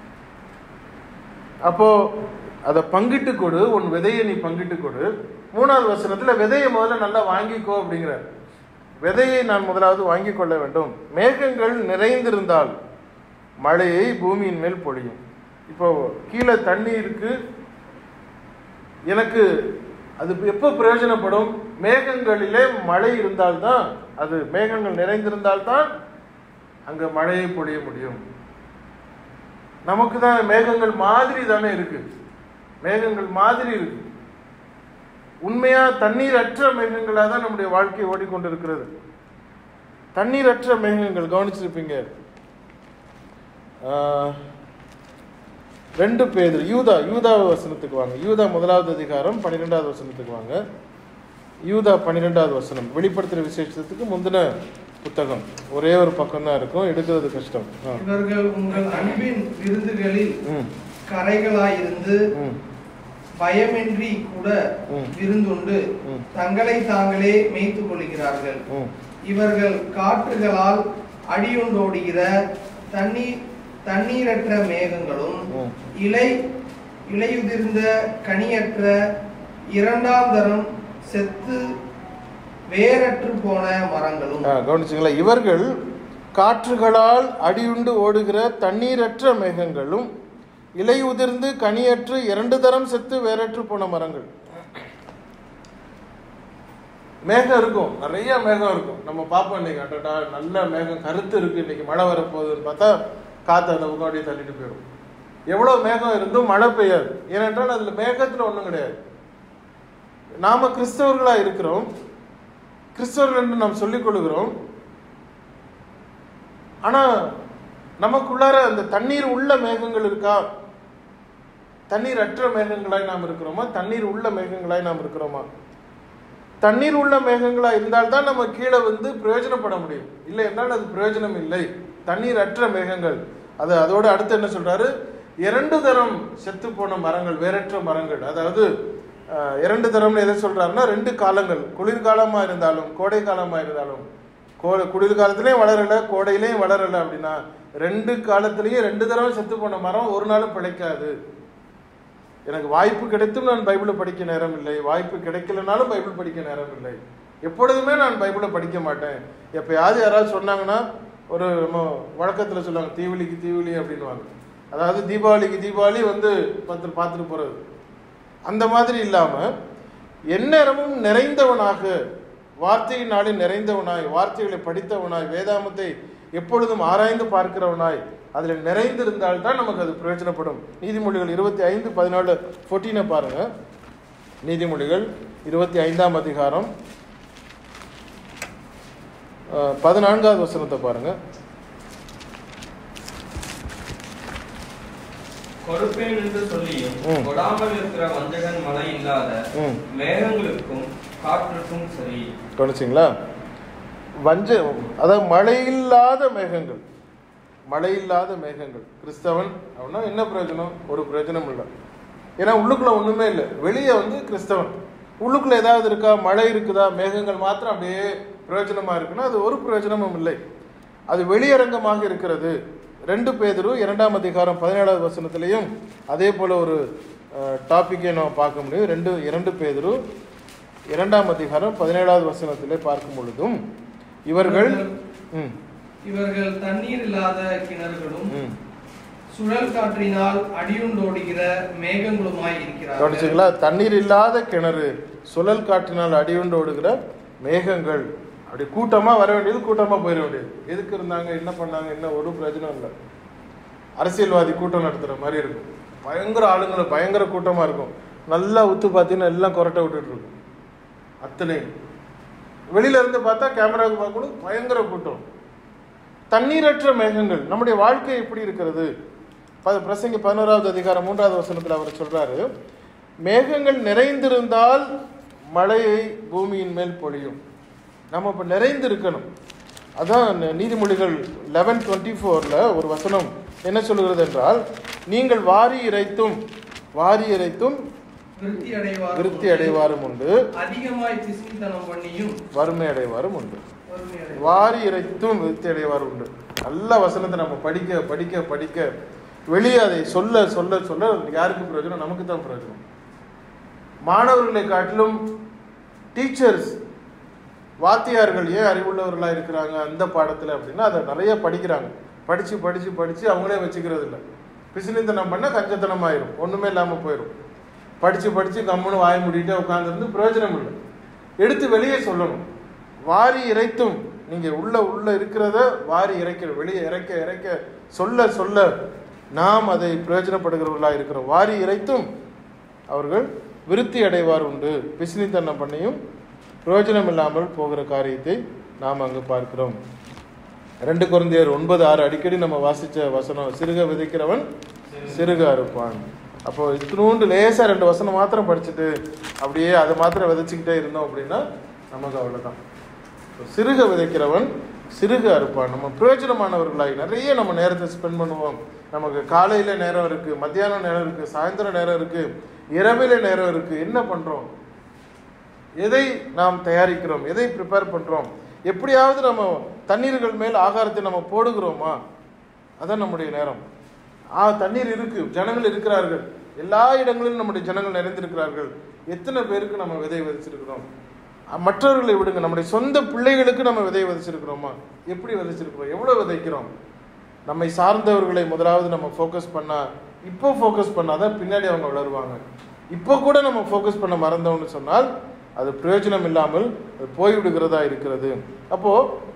அப்போ அதை பங்கிட்டு கொடு, உன் விதையை நீ பங்கிட்டு கொடு. மூணாவது வசனத்துல விதையை முதல்ல நல்லா வாங்கிக்கோ அப்படிங்கிறார். விதையை நான் முதலாவது வாங்கி கொள்ள வேண்டும். மேகங்கள் நிறைந்திருந்தால் மழையை பூமியின் மேல் பொழியும். இப்போ கீழே தண்ணி இருக்கு, எனக்கு அது எப்போ பிரயோஜனப்படும்? மேகங்களிலே மழை இருந்தால்தான், அது மேகங்கள் நிறைந்திருந்தால்தான் அங்க மழையை பொழிய முடியும். நமக்கு தான் மேகங்கள் மாதிரி தானே இருக்கு, மேகங்கள் மாதிரி இருக்கு. உண்மையா தண்ணீரற்ற மேகங்களா தான் நம்முடைய வாழ்க்கை ஓடிக்கொண்டிருக்கிறது. தண்ணீரற்ற மேகங்கள் கவனிச்சிருப்பீங்க. ரெண்டு பேர் யூதா யூதா வசனத்துக்கு வாங்க. யூதா முதலாவது அதிகாரம் பன்னிரெண்டாவது வசனத்துக்கு வாங்க. யூதா பன்னிரெண்டாவது வசனம், வெளிப்படுத்துற விசேஷத்துக்கு முந்தின புத்தகம். ஒரே ஒரு பக்கம் தான் இருக்கும், எடுக்கிறது கஷ்டம். இவர்கள் உங்கள் அன்பின் விருந்துகளில் கரைகளாயிருந்து பயமின்றி கூட விருந்துண்டு தங்களை தாங்களே மேய்த்துக் கொள்கிறார்கள். இவர்கள் காற்றுகளால் அடியுண்டோடுகிற தண்ணீர் தண்ணீரற்ற மேகங்களும் இலை இலையுதிர்ந்த கனியற்ற இரண்டாம் தரம் செத்து வேரற்று போன மரங்களும். கவனிச்சுங்களா, இவர்கள் காற்றுகளால் அடியுண்டு ஓடுகிற தண்ணீரற்ற மேகங்களும் இலை உதிர்ந்து கனியற்று இரண்டு தரம் செத்து வேறற்று போன மரங்கள். மேகம் இருக்கும், நிறைய மேகம் இருக்கும். நம்ம பார்ப்போம் இன்னைக்கு அட்டா நல்ல மேகம் கருத்து இருக்கு, இன்னைக்கு மழை வரப்போகுதுன்னு பார்த்தா காற்று அந்த முன்னாடியே தள்ளிட்டு போயிடும். எவ்வளோ மேகம் இருந்தும் மழை பெய்யாது. ஏனென்றால் அதுல மேகத்துல ஒன்றும் கிடையாது. நாம கிறிஸ்தவர்களா இருக்கிறோம், கிறிஸ்தவர்கள் என்று நாம் சொல்லிக் கொள்கிறோம். ஆனா நமக்குள்ளார அந்த தண்ணீர் உள்ள மேகங்கள் இருக்கா? தண்ணீர் அற்ற மேகங்களாய் நாம் இருக்கிறோமா? தண்ணீர் உள்ள மேகங்களாய் நாம் இருக்கிறோமா? தண்ணீர் உள்ள மேகங்களா இருந்தால்தான் நம்ம கீழே வந்து பிரயோஜனப்பட முடியும். இல்லை என்றால் அது பிரயோஜனம் இல்லை. தண்ணீர் அற்ற மேகங்கள். அது அதோட அடுத்து என்ன சொல்றாரு? இரண்டு தரம் செத்து போன மரங்கள், வேறற்ற மரங்கள். அதாவது இரண்டு தரம்னு எதை சொல்றாருன்னா, ரெண்டு காலங்கள், குளிர்காலமா இருந்தாலும் கோடை காலமா இருந்தாலும், கோ குளிர்காலத்திலையும் வளரல கோடையிலையும் வளரல அப்படின்னா ரெண்டு காலத்திலையும் ரெண்டு தடவை செத்து போன மரம் ஒரு நாளும் பிழைக்காது. எனக்கு வாய்ப்பு கிடைத்தும் நான் பைபிளை படிக்க நேரம் இல்லை, வாய்ப்பு கிடைக்கலனாலும் பைபிள் படிக்க நேரம் இல்லை. எப்பொழுதுமே நான் பைபிளை படிக்க மாட்டேன். எப்பயாவது யாராவது சொன்னாங்கன்னா, ஒரு நம்ம வழக்கத்தில் சொல்லுவாங்க தீவளிக்கு தீவளி அப்படின்வாங்க. அதாவது தீபாவளிக்கு தீபாவளி வந்து பார்த்து பார்த்துட்டு போறது. அந்த மாதிரி இல்லாம எந்நேரமும் நிறைந்தவனாக, வார்த்தையினாலே நிறைந்தவனாய், வார்த்தைகளை படித்தவனாய், வேதாமத்தை எப்பொழுதும் ஆராய்ந்து பார்க்கிறவனாய் அதில் நிறைந்திருந்தால்தான் நமக்கு அது பிரயோஜனப்படும். நீதிமொழிகள் இருபத்தி ஐந்து பதினாலு ஃபோர்டீனை பாருங்க. நீதிமொழிகள் இருபத்தி ஐந்தாம் அதிகாரம் பதினான்காவது வசனத்தை பாருங்க. கொடுப்பேன் என்று சொல்லியும் கொடாமல் இருக்கிற வஞ்சகன் மழை இல்லாத மேகங்களுக்கும் காற்றுக்கும் சரி. கவனிச்சிங்களா? வஞ்ச அதாவது மழை இல்லாத மேகங்கள், மழை இல்லாத மேகங்கள். கிறிஸ்தவன் அப்படின்னா என்ன பிரயோஜனம்? ஒரு பிரயோஜனம் இல்லை. ஏன்னா உள்ளுக்குள்ள ஒண்ணுமே இல்லை. வெளியே வந்து கிறிஸ்தவன், உள்ளுக்குள்ள ஏதாவது இருக்கா? மழை இருக்குதா? மேகங்கள் மாத்திரம் அப்படியே பிரயோஜனமா இருக்குன்னா அது ஒரு பிரயோஜனமும் இல்லை. அது வெளியரங்கமாக இருக்கிறது. ரெண்டு பேதுரு இரண்டாம் அதிகாரம் பதினேழாவது வசனத்திலையும் அதே போல ஒரு டாபிக்கை நம்ம பார்க்க முடியும். ரெண்டு இரண்டு பேதுரு இரண்டாம் அதிகாரம் பதினேழாவது வசனத்திலே பார்க்கும் பொழுதும் இவர்கள் இவர்கள் தண்ணீர் இல்லாத கிணறுகளும் சுழல் காற்றினால் அடியுண்டோடுகிற மேகங்களுமாய் இருக்கிறார்கள். தண்ணீர் இல்லாத கிணறு, சுழல் காற்றினால் அடியுண்டோடுகிற மேகங்கள். அப்படி கூட்டமா வர வேண்டியது, கூட்டமா போயிட வேண்டியது. எதுக்கு இருந்தாங்க, என்ன பண்ணாங்க, என்ன ஒரு பிரயோஜனம் இல்லை. அரசியல்வாதி கூட்டம் நடத்துற மாதிரி இருக்கும். பயங்கர ஆளுங்களை, பயங்கர கூட்டமா இருக்கும். நல்லா உத்து பார்த்தீங்கன்னா எல்லாம் கொரட்டை விட்டுட்டு இருக்கும். அத்தனை வெளியில இருந்து பார்த்தா கேமராவுக்கு பார்க்கணும், பயங்கர கூட்டம். தண்ணீரற்ற மேகங்கள். நம்முடைய வாழ்க்கை எப்படி இருக்கிறது? பிரசங்கி பதினோராவது அதிகாரம் மூன்றாவது வசனத்தில் அவர் சொல்றாரு, மேகங்கள் நிறைந்திருந்தால் மழையை பூமியின் மேல் பொழியும். நம்ம இப்ப நிறைந்து இருக்கணும். அதான் நீதிமொழிகள் லெவன் டுவெண்ட்டி ஃபோர்ல ஒரு வசனம் என்ன சொல்லுகிறது என்றால், நீங்கள் வாரி இறைத்தும் வாரி இறைத்தும் விருத்தி அடைவாரும் உண்டு, அதிகமாய் பிசினித்தனம் பண்ணியும் வறுமை அடைவாரும் உண்டு. வாரி இறைத்தும் விருத்தி அடைவாரும் உண்டு. நல்ல வசனத்தை நம்ம படிக்க படிக்க படிக்க வெளியே அதை சொல்ல சொல்ல சொல்ல யாருக்கு பிரயோஜனம்? நமக்கு தான் பிரயோஜனம். மாணவர்களை காட்டிலும் டீச்சர்ஸ், வாத்தியார்கள் ஏன் அறிவுள்ளவர்களா இருக்கிறாங்க அந்த பாடத்துல அப்படின்னா, அதை நிறைய படிக்கிறாங்க. படிச்சு படிச்சு படிச்சு அவங்களே வச்சுக்கிறது இல்லை. பிசினித்தனம் பண்ண கஞ்சத்தனம் ஆயிரும், ஒண்ணுமே இல்லாம போயிடும். படிச்சு படிச்சு கம்முன்னு வாய் மூடிட்டு உட்கார்ந்துருந்து பிரயோஜனம் இல்லை. எடுத்து வெளியே சொல்லணும். வாரி இறைத்தும், நீங்க உள்ள உள்ள இருக்கிறத வாரி இறைக்கிற, வெளியே இறைக்க இறைக்க சொல்ல சொல்ல நாம் அதை பிரயோஜனப்படுகிறவர்களா இருக்கிறோம். வாரி இறைத்தும் அவர்கள் விருத்தி அடைவார் உண்டு, பிசினித்தனம் பண்ணியும் பிரயோஜனம் இல்லாமல் போகிற காரியத்தை நாம் அங்கு பார்க்கிறோம். ரெண்டு கொரிந்தியர் ஒன்பது ஆறு அடிக்கடி நம்ம வாசிச்ச வசனம், சிறுக விதைக்கிறவன் சிறுக அறுப்பான். அப்போ இத்தினூண்டு லேசா ரெண்டு வசனம் மாத்திரம் படிச்சுட்டு அப்படியே அதை மாத்திரம் விதைச்சுக்கிட்டே இருந்தோம் அப்படின்னா நமக்கு அவ்வளவுதான். சிறுக விதைக்கிறவன் சிறுக அறுப்பான். நம்ம பிரயோஜனமானவர்களாய் நிறைய நம்ம நேரத்தை ஸ்பெண்ட் பண்ணுவோம். நமக்கு காலையில நேரம் இருக்கு, மத்தியானம் நேரம் இருக்கு, சாயந்தரம் நேரம் இருக்கு, இரவில நேரம் இருக்கு. என்ன பண்றோம்? எதை நாம் தயாரிக்கிறோம்? எதை ப்ரிப்பேர் பண்றோம்? எப்படியாவது நம்ம தண்ணீர்கள் மேல் ஆகாரத்தை நம்ம போடுகிறோமா? அதான் நம்முடைய நேரம். ஆ தண்ணீர் இருக்கு, ஜனங்கள் இருக்கிறார்கள், எல்லா இடங்களிலும் நம்முடைய ஜனங்கள் நிறைந்திருக்கிறார்கள். எத்தனை பேருக்கு நம்ம விதை விதைச்சிருக்கிறோம்? மற்றவர்களை விடுங்க, நம்முடைய சொந்த பிள்ளைகளுக்கு நம்ம விதை விதைச்சிருக்கிறோமா? எப்படி விதைச்சிருக்கிறோம்? எவ்வளோ விதைக்கிறோம்? நம்மை சார்ந்தவர்களை முதலாவது நம்ம ஃபோக்கஸ் பண்ணா, இப்போ ஃபோக்கஸ் பண்ணாதான் பின்னாடி அவங்க வளருவாங்க. இப்போ கூட நம்ம ஃபோக்கஸ் பண்ண மறந்தோம்னு சொன்னால் அது பிரயோஜனம் இல்லாமல் அது போய்விடுகிறதா இருக்கிறது. அப்போ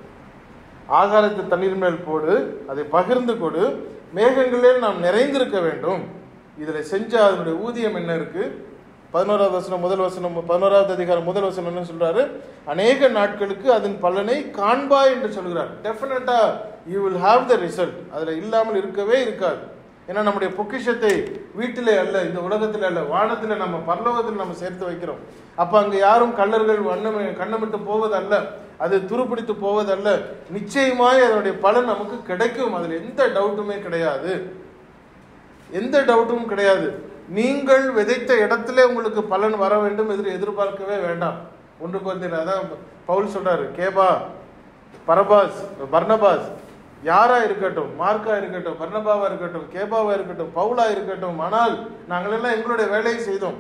ஆகாரத்தை தண்ணீர் மேல் போடு, அதை பகிர்ந்து கொடு, மேகங்களில் நாம் நிறைந்திருக்க வேண்டும். இதில் செஞ்ச அதனுடைய ஊதியம் என்ன இருக்கு? பதினோராவது வசனம் முதல் வசனம் பதினோராவது அதிகாரம் முதல் வசனம் என்ன சொல்றாரு? அநேக நாட்களுக்கு அதன் பலனை காண்பாய் என்று சொல்கிறார். டெஃபினட்டா you will have the result. அதுல இல்லாமல் இருக்கவே இருக்காது. ஏன்னா நம்முடைய பொக்கிஷத்தை வீட்டிலே அல்ல, இந்த உலகத்தில் அல்ல, வானத்தில் நம்ம பரலோகத்தில் நம்ம சேர்த்து வைக்கிறோம். அப்ப அங்க யாரும் கள்ளர்கள் வண்ணம் கண்ணமிட்டு போவதல்ல, அது துருப்பிடித்து போவதல்ல. நிச்சயமாய் அதனுடைய பலன் நமக்கு கிடைக்கும். அதுல எந்த டவுட்டுமே கிடையாது, எந்த டவுட்டும் கிடையாது. நீங்கள் விதைத்த இடத்துல உங்களுக்கு பலன் வர வேண்டும் என்று எதிர்பார்க்கவே வேண்டாம். ஒன்று கொரிந்தியர் அதான் பவுல் சொல்றாரு, கேபா, பரபாஸ், பர்னபாஸ் யாரா இருக்கட்டும், மார்க்கா இருக்கட்டும், பர்னபாவா இருக்கட்டும், கேபாவா இருக்கட்டும், பவுலா இருக்கட்டும், ஆனால் நாங்கள் எல்லாம் எங்களுடைய வேலையை செய்தோம்.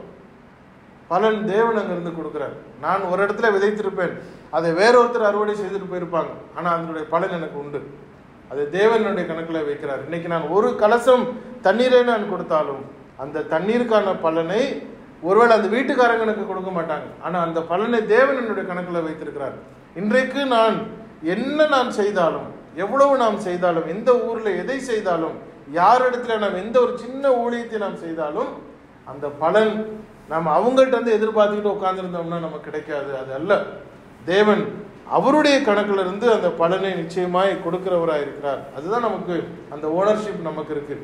பலன் தேவன் அங்கிருந்து கொடுக்கிறார். நான் ஒரு இடத்துல விதைத்திருப்பேன், அதை வேறொருத்தர் அறுவடை செய்துட்டு போயிருப்பாங்க, ஆனா அதனுடைய பலன் எனக்கு உண்டு. அது தேவனுடைய கணக்கில் வைக்கிறார். இன்னைக்கு நான் ஒரு கலசம் தண்ணீரை நான் கொடுத்தாலும் அந்த தண்ணீருக்கான பலனை ஒருவேளை அந்த வீட்டுக்காரங்க எனக்கு கொடுக்க மாட்டாங்க, ஆனா அந்த பலனை தேவன் என்னுடைய கணக்கில் வைத்திருக்கிறார். இன்றைக்கு நான் என்ன நான் செய்தாலும், எவ்வளவு நாம் செய்தாலும், எந்த ஊர்ல எதை செய்தாலும், யாரிடத்துல நாம் எந்த ஒரு சின்ன ஊழியத்தை நாம் செய்தாலும் அந்த பலன் நாம் அவங்கள்ட்ட வந்து எதிர்பார்த்துக்கிட்டு உட்கார்ந்துருந்தோம்னா நமக்கு கிடைக்காது. அது அல்ல, தேவன் அவருடைய கணக்குல இருந்து அந்த பலனை நிச்சயமாய் கொடுக்கிறவராக இருக்கிறார். அதுதான் நமக்கு அந்த ஓனர்ஷிப் நமக்கு இருக்கு.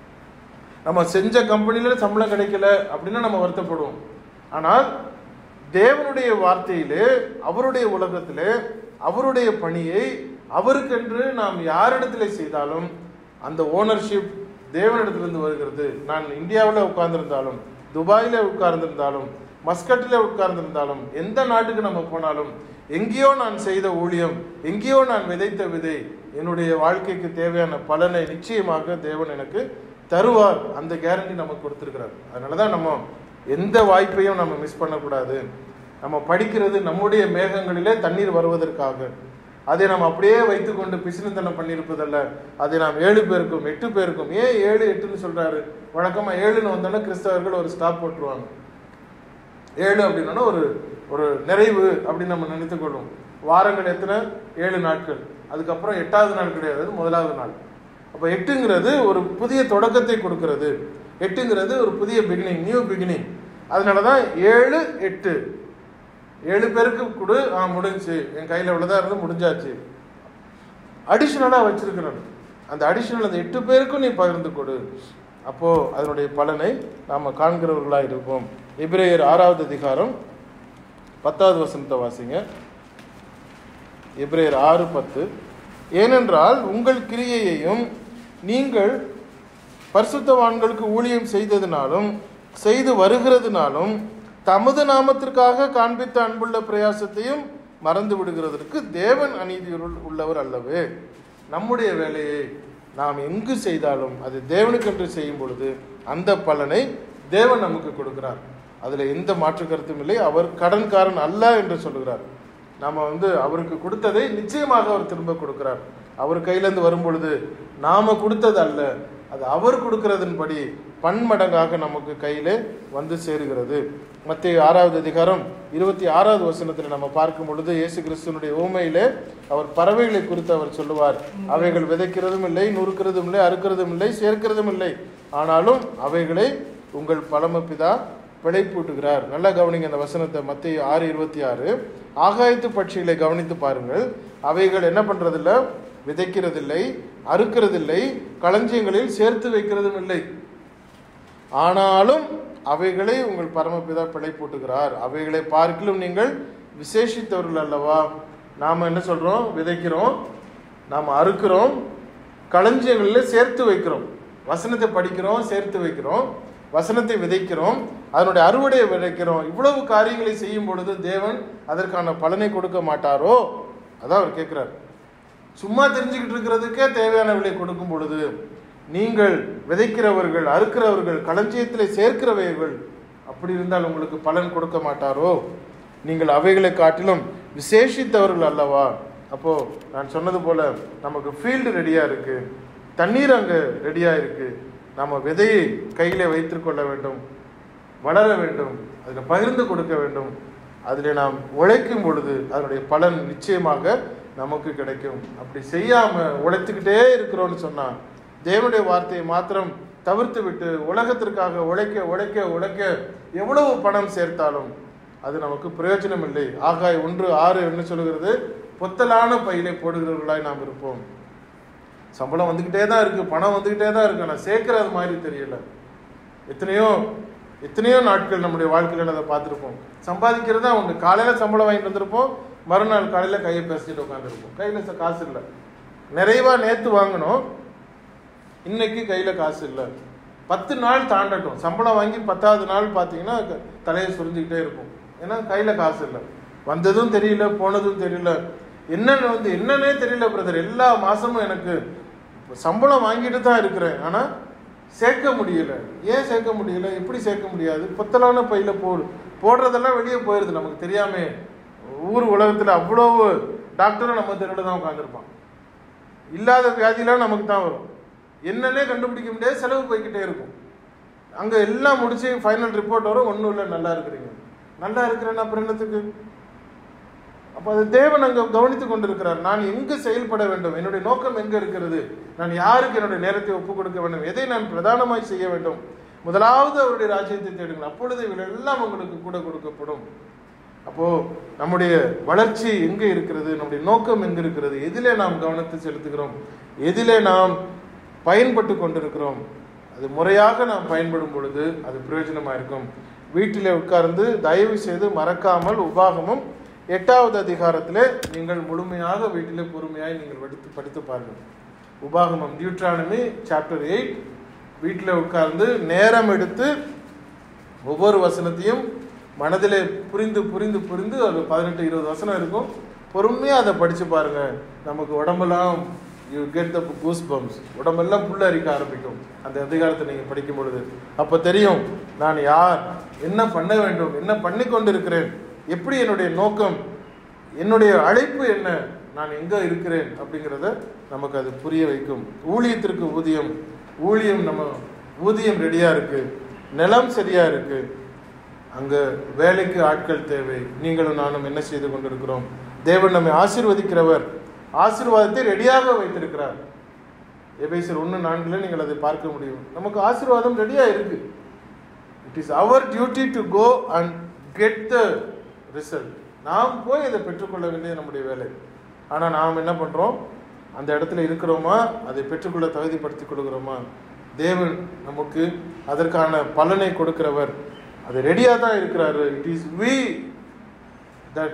நம்ம செஞ்ச கம்பெனில சம்பளம் கிடைக்கல அப்படின்னா நம்ம வருத்தப்படுவோம். ஆனால் தேவனுடைய வார்த்தையிலே, அவருடைய உலகத்திலே, அவருடைய பணியை அவருக்கென்று நாம் யாரிடத்துல செய்தாலும் அந்த ஓனர்ஷிப் தேவனிடத்திலிருந்து வருகிறது. நான் இந்தியாவில் உட்கார்ந்திருந்தாலும், துபாயில உட்கார்ந்திருந்தாலும், மஸ்கட்டில் உட்கார்ந்திருந்தாலும், எந்த நாட்டுக்கு நம்ம போனாலும், எங்கேயோ நான் செய்த ஊழியம், எங்கேயோ நான் விதைத்த விதை என்னுடைய வாழ்க்கைக்கு தேவையான பலனை நிச்சயமாக தேவன் எனக்கு தருவார். அந்த கேரண்டி நமக்கு கொடுத்திருக்கிறார். அதனாலதான் நம்ம எந்த வாய்ப்பையும் நம்ம மிஸ் பண்ணக்கூடாது. நம்ம படிக்கிறது நம்முடைய மேகங்களிலே தண்ணீர் வருவதற்காக. அதை நாம் அப்படியே வைத்துக்கொண்டு பிசினத்தனம் பண்ணியிருப்பதல்ல. அதை நாம் ஏழு பேருக்கும் எட்டு பேருக்கும், ஏன் ஏழு எட்டுன்னு சொல்றாரு? வழக்கமா ஏழுன்னு வந்தோன்னா கிறிஸ்தவர்கள் ஒரு ஸ்டாப் போட்டுருவாங்க. ஏழு அப்படின்னா ஒரு ஒரு நிறைவு அப்படின்னு நம்ம நினைத்துக் கொள்வோம். வாரங்கள் எத்தனை? ஏழு நாட்கள். அதுக்கப்புறம் எட்டாவது நாள் கிடையாது, முதலாவது நாள். அப்ப எட்டுங்கிறது ஒரு புதிய தொடக்கத்தை கொடுக்கிறது. எட்டுங்கிறது ஒரு புதிய பிகினிங், நியூ பிகினிங். அதனாலதான் ஏழு எட்டு. ஏழு பேருக்கு கொடு, ஆ முடிஞ்சு, என் கையில இவ்வளவுதான் இருந்து முடிஞ்சாச்சு. அடிஷனலா வச்சிருக்கிறேன். அந்த அடிஷனல் அந்த எட்டு பேருக்கும் நீ பகிர்ந்து கொடு. அப்போ அதனுடைய பலனை நாம காண்கிறவர்களா இருப்போம். எபிரேயர் ஆறாவது அதிகாரம் பத்தாவது வசனத்தை வாசிங்க. எபிரேயர் ஆறு பத்து. ஏனென்றால் உங்கள் கிரியையையும் நீங்கள் பரிசுத்தவான்களுக்கு ஊழியம் செய்ததினாலும் செய்து வருகிறதுனாலும் தமது நாமத்திற்காக காண்பித்த அன்புள்ள பிரயாசத்தையும் மறந்து விடுகிறதற்கு தேவன் அநீதி உள்ளவர் அல்லவே. நம்முடைய வேலையை நாம் எங்கு செய்தாலும் அது தேவனுக்கென்று செய்யும் பொழுது அந்த பலனை தேவன் நமக்கு கொடுக்கிறார். அதுல எந்த மாற்று கருத்தும் இல்லை. அவர் கடன்காரன் அல்ல என்று சொல்லுகிறார். நாம வந்து அவருக்கு கொடுத்ததை நிச்சயமாக அவர் திரும்ப கொடுக்கிறார். அவர் கையிலேருந்து வரும் பொழுது நாம கொடுத்தது அல்ல, அது அவர் கொடுக்கிறதன்படி பன்மடங்காக நமக்கு கையிலே வந்து சேருகிறது. மத்தேயு ஆறாவது அதிகாரம் இருபத்தி ஆறாவது வசனத்தில் நம்ம பார்க்கும் பொழுது இயேசு கிறிஸ்துவனுடைய ஊமையிலே அவர் பறவைகளை குறித்து அவர் சொல்லுவார், அவைகள் விதைக்கிறதும் இல்லை, நுறுக்கிறதும் இல்லை, அறுக்கிறதும் இல்லை, சேர்க்கிறதும் இல்லை, ஆனாலும் அவைகளை உங்கள் பரமபிதா பிழைப்பூட்டுகிறார். நல்லா கவனிங்க அந்த வசனத்தை. மத்தேயு ஆறு இருபத்தி ஆறு. ஆகாயத்து பட்சிகளை கவனித்து பாருங்கள். அவைகள் என்ன பண்றதில்லை? விதைக்கிறதில்லை, அறுக்கிறதில்லை, களஞ்சியங்களில் சேர்த்து வைக்கிறதும் இல்லை, ஆனாலும் அவைகளை உங்கள் பரமபிதா பிழைப்பூட்டுகிறார். அவைகளை பார்க்கிலும் நீங்கள் விசேஷித்தவர்கள் அல்லவா? நாம என்ன சொல்றோம்? விதைக்கிறோம், நாம அறுக்கிறோம், களஞ்சியங்களில் சேர்த்து வைக்கிறோம். வசனத்தை படிக்கிறோம், சேர்த்து வைக்கிறோம், வசனத்தை விதைக்கிறோம், அதனுடைய அறுவடையை விதைக்கிறோம். இவ்வளவு காரியங்களை செய்யும் பொழுது தேவன் அதற்கான பலனை கொடுக்க மாட்டாரோ? அதான் அவர் கேட்கிறார். சும்மா தெரிஞ்சுக்கிட்டு இருக்கிறதுக்கே தேவையான விலை கொடுக்கும் பொழுது நீங்கள் விதைக்கிறவர்கள், அறுக்கிறவர்கள், களஞ்சியத்தில் சேர்க்கிறவைகள், அப்படி இருந்தால் உங்களுக்கு பலன் கொடுக்க மாட்டாரோ? நீங்கள் அவைகளை காட்டிலும் விசேஷித்தவர்கள் அல்லவா? அப்போ நான் சொன்னது போல நமக்கு ஃபீல்டு ரெடியா இருக்கு, தண்ணீர் அங்கே ரெடியா இருக்கு. நம்ம விதையை கையிலே வைத்துக் கொள்ள வேண்டும், வளர வேண்டும், அதில் பகிர்ந்து கொடுக்க வேண்டும். அதில் நாம் உழைக்கும் பொழுது அதனுடைய பலன் நிச்சயமாக நமக்கு கிடைக்கும். அப்படி செய்யாம உழைத்துக்கிட்டே இருக்கிறோம்னு சொன்னா, தேவனுடைய வார்த்தையை மாத்திரம் தவிர்த்து விட்டு உலகத்திற்காக உழைக்க உழைக்க உழைக்க எவ்வளவு பணம் சேர்த்தாலும் அது நமக்கு பிரயோஜனம் இல்லை. ஆகாய் ஒன்று ஆறு என்ன சொல்லுகிறது? பொத்தலான பையிலே போடுகிறவர்களாய் நாம் இருப்போம். சம்பளம் வந்துகிட்டே தான் இருக்கு, பணம் வந்துகிட்டே தான் இருக்கு, ஆனால் சேர்க்கிறது மாதிரி தெரியல. எத்தனையோ எத்தனையோ நாட்கள் நம்முடைய வாழ்க்கையில் அதை பார்த்துருப்போம். சம்பாதிக்கிறதா ஒன்று, காலையில சம்பளம் வாங்கிட்டு வந்திருப்போம், மறுநாள் காலையில கையை பேசிட்டு உட்காந்துருப்போம். கையில காசு இல்லை, நிறைவா நேத்து வாங்கணும், இன்னைக்கு கையில காசு இல்லை. பத்து நாள் தாண்டட்டும், சம்பளம் வாங்கி பத்தாவது நாள் பார்த்தீங்கன்னா தலையை சுரிஞ்சுக்கிட்டே இருக்கும். ஏன்னா கையில காசு இல்லை, வந்ததும் தெரியல போனதும் தெரியல, என்னன்னு வந்து என்னன்னே தெரியல பிரதர். எல்லா மாசமும் எனக்கு சம்பளம் வாங்கிட்டு தான் இருக்கிறேன், ஆனா சேர்க்க முடியல. ஏன் சேர்க்க முடியல? எப்படி சேர்க்க முடியாது? பொத்தலான பையில போடு போடுறதெல்லாம் வெளியே போயிருது நமக்கு தெரியாம. ஊர் உலகத்துல அவ்வளவு டாக்டரும் நம்ம தெருவில் தான் உட்காந்துருப்பான். இல்லாத வியாதிலாம் நமக்கு தான் வரும், என்னன்னே கண்டுபிடிக்க முடியாது, செலவு போய்கிட்டே இருக்கும். அங்க எல்லாம் முடிச்சு ஃபைனல் ரிப்போர்ட் வரும், ஒன்றும் இல்லை, நல்லா இருக்கிறீங்க. நல்லா இருக்கிறேன்னா அப்புறம் என்னத்துக்கு? அப்ப அது தேவன் அங்க கவனித்துக் கொண்டிருக்கிறார். நான் எங்கு செயல்பட வேண்டும், என்னுடைய நோக்கம் எங்க இருக்கிறது, நான் யாருக்கு என்னுடைய நேரத்தை ஒப்புக் கொடுக்க வேண்டும், எதை நான் பிரதானமாய் செய்ய வேண்டும். முதலாவது அவருடைய ராஜ்யத்தை தேடுங்கள், அப்பொழுது இவர்கள் எல்லாம் உங்களுக்கு கூட கொடுக்கப்படும். அப்போ நம்முடைய வளர்ச்சி எங்க இருக்கிறது, நம்முடைய நோக்கம் எங்க இருக்கிறது, எதிலே நாம் கவனத்தை செலுத்துகிறோம், எதிலே நாம் பயன்பட்டு கொண்டிருக்கிறோம். அது முறையாக நாம் பயன்படும் பொழுது அது பிரயோஜனமா இருக்கும். வீட்டிலே உட்கார்ந்து தயவு செய்து மறக்காமல் உபாகமும் எட்டாவது அதிகாரத்திலே நீங்கள் முழுமையாக வீட்டிலே பொறுமையாய் நீங்கள் படித்து படித்து பாருங்கள். உபாகமம், டியூட்ரானமி சாப்டர் எயிட், வீட்டில் உட்கார்ந்து நேரம் எடுத்து ஒவ்வொரு வசனத்தையும் மனதிலே புரிந்து புரிந்து புரிந்து அது பதினெட்டு இருபது வசனம் இருக்கும், பொறுமையாக அதை படித்து பாருங்க. நமக்கு உடம்பெல்லாம் you get the goose bumps, உடம்பெல்லாம் புல்ல அரிக்க ஆரம்பிக்கும் அந்த அதிகாரத்தை நீங்கள் படிக்கும் பொழுது. அப்போ தெரியும் நான் யார், என்ன பண்ண வேண்டும், என்ன பண்ணி கொண்டு இருக்கிறேன், எப்படி என்னுடைய நோக்கம், என்னுடைய அழைப்பு என்ன, நான் எங்க இருக்கிறேன் அப்படிங்கிறத நமக்கு அது புரிய வைக்கும். ஊழியத்திற்கு ஊதியம், ஊழியம் நம்ம ஊதியம் ரெடியா இருக்கு, நிலம் சரியா இருக்கு, அங்க வேலைக்கு ஆட்கள் தேவை. நீங்களும் நானும் என்ன செய்து கொண்டிருக்கிறோம்? தேவன் நம்மை ஆசீர்வதிக்கிறவர், ஆசீர்வாதத்தை ரெடியாக வைத்திருக்கிறார். எபேசியர் ஒன்று நான்குல நீங்கள் அதை பார்க்க முடியும். நமக்கு ஆசீர்வாதம் ரெடியா இருக்கு. It is our duty to go and get the result. நாம் போய் இதை பெற்றுக்கொள்ள வேண்டியது நம்முடைய வேலை. ஆனால் நாம் என்ன பண்ணுறோம்? அந்த இடத்துல இருக்கிறோமா, அதை பெற்றுக்கொள்ள தகுதிப்படுத்திக் கொள்கிறோமா? தேவன் நமக்கு அதற்கான பலனை கொடுக்கிறவர், அது ரெடியாக தான் இருக்கிறாரு. It is we that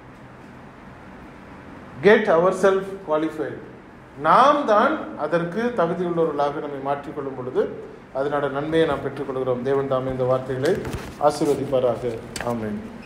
get our self qualified. நாம் தான் அதற்கு தகுதியுள்ளவர்களாக நம்மை மாற்றிக்கொள்ளும் பொழுது அதனோட நன்மையை நாம் பெற்றுக்கொள்கிறோம். தேவன் தாமே இந்த வார்த்தைகளை ஆசீர்வதிப்பாராக. ஆமென்.